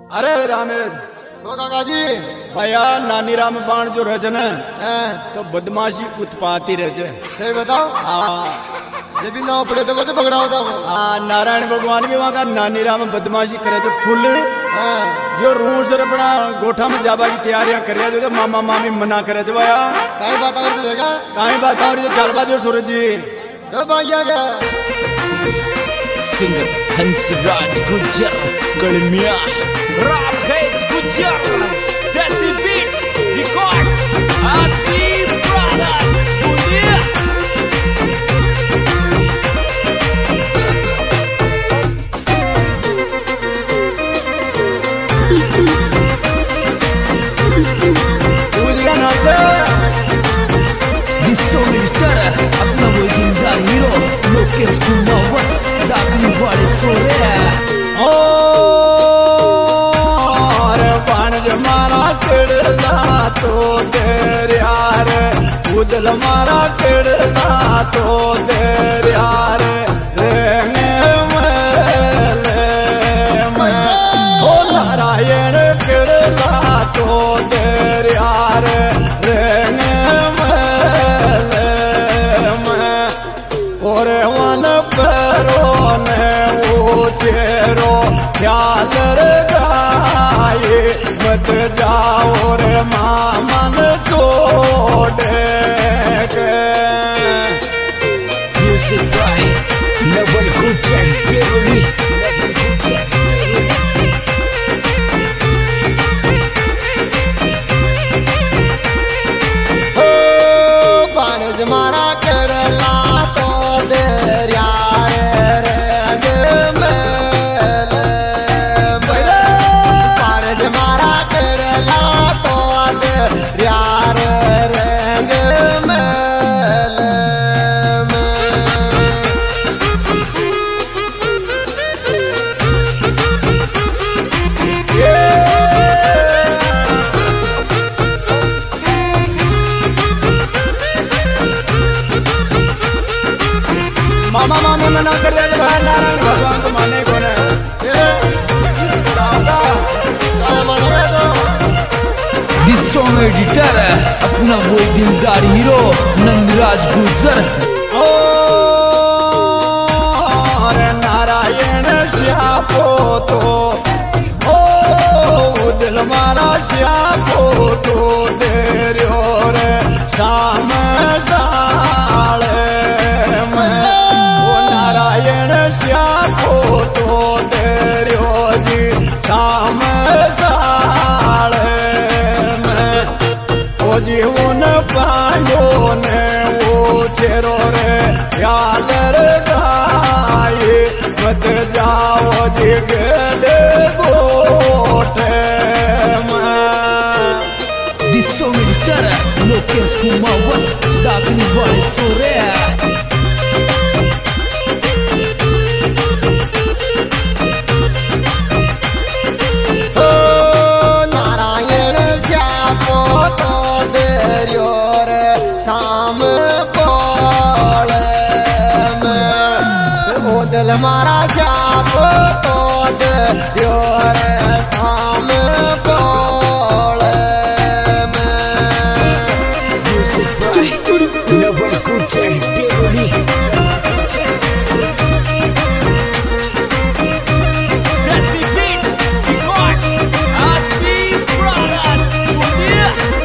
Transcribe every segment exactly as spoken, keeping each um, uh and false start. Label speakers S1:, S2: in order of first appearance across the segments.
S1: अरे रामेर
S2: तो काका जी
S1: भैया नानी राम बाण जो रहे न
S2: हैं
S1: तो बदमाशी उत्पाती रहे।
S2: सही बताओ।
S1: हाँ
S2: जब भी नाव पड़े तो कुछ पकड़ा होता वो।
S1: हाँ नारायण भगवान भी वहाँ का नानी राम बदमाशी करे थे फुल
S2: हाँ
S1: जो रूस सर अपना गोठा में जाबा की तैयारियां कर रहे थे तो मामा मामी मना करे थे भैया
S2: कहीं बात और देगा
S1: कहीं बात और जो चल बात सूरज जी
S2: तो भैया का
S3: सिंगर हंसराज गुज्जर कलमिया राम है गुज्जर देसी बीट रिकॉर्ड्स आस्की ब्रदर्स दुनिया अपना वो जिंदा हीरो लोकेश कुमार डाकनी वाले सोरे
S1: ओ रे बाण जमाना किड़ला तो तेरे यार उदल मारा किड़ला तो तेरे यार रेंगे मेले मैं ओ नारायण किड़ला तो तेरे यार रेंगे मेले मैं और वन पैरो ने वो चेरो ख्याल गाये मत जाओ रे मामन छोड़े के
S3: म्यूजिक बाय नवल गुज्जर बेरोली
S2: ओ बाण जमाना करला तो दरिया
S1: मामा मामी मना कर रहे भाई नारायण भगवान को माने को ने
S3: दिस सॉन्ग एडिटर अपना वो दिलदार हीरो नंदराज गुज्जर
S1: ओ रे नारायण श्यापो तो ओ दिल मारा श्यापो तो देरियो रे शाम जाले मैं नारायण श्यापो तो देरियो जी शाम जाले मैं ओ जी उन पांडो ने वो चेरो रे याल रे गाये मत जाओ जी गेडे गोटे में
S3: this song editor Lokesh Kumar Dakni वाले सोरे
S2: दिल मारा जाप तो दियो रे शाम कोल में
S3: music by Naval Gujjar Beroli Desi beat records ASCII brothers दुनिया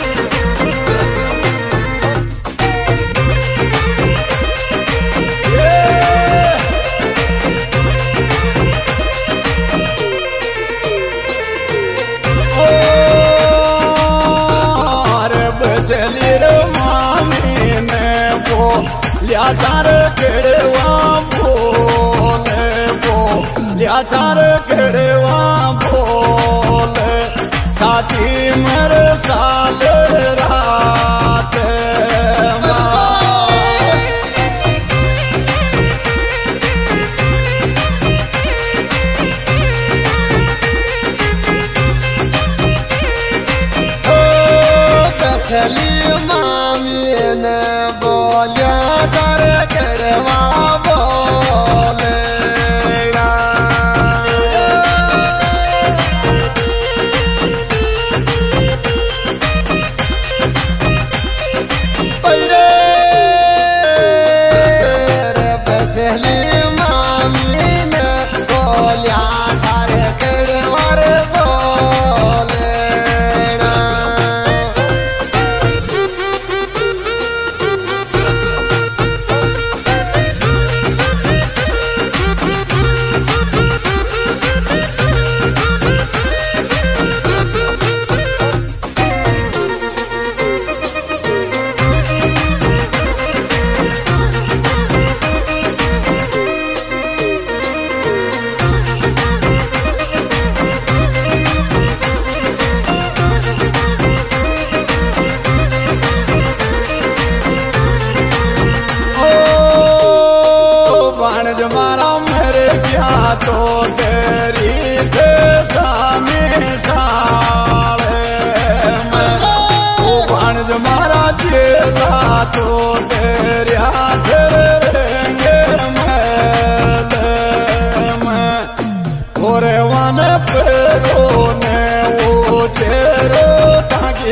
S1: लियाचार केड़वा बोले वो लियाचार केड़वा बोले साथी मेरे साल रात मामी ने बोलिया कर करवा बोले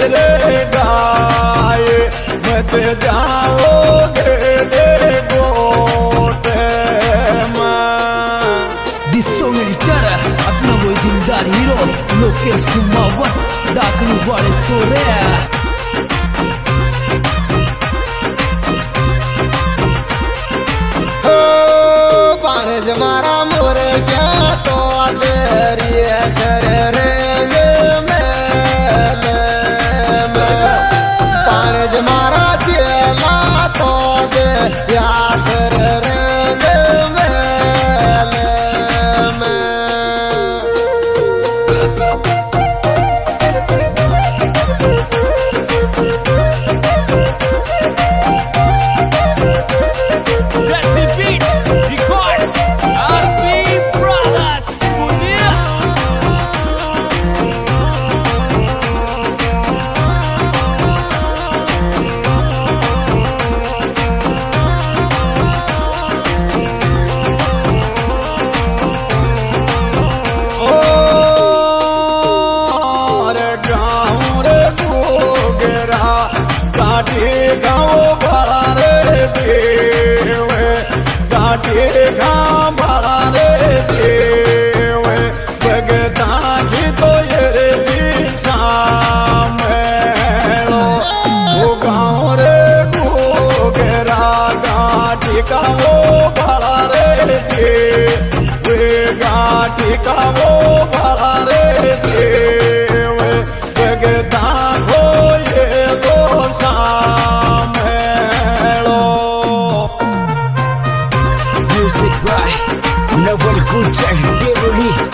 S1: रे गाय मत जाओगे रे गोटे में।
S3: दिस सॉन्ग एडिटर अपना वो दिलदार हीरो लोकेश कुमार डाकनी वाले सोरे।
S2: मारा मोर क्या तो तेरी घर रेंग में पारज मारा चेला तो दे यार रेंग में
S1: गाँव भरा रे देवे गाँठी गाँव भरा रे देवे भगता की तो ये दिशा में वो गाँव रे गोगरा गाँठी का वो भरा रे देवे गाँठी का वो भरा रे देवे भगता को ये दो
S3: Music by Naval Kuchak Devoli.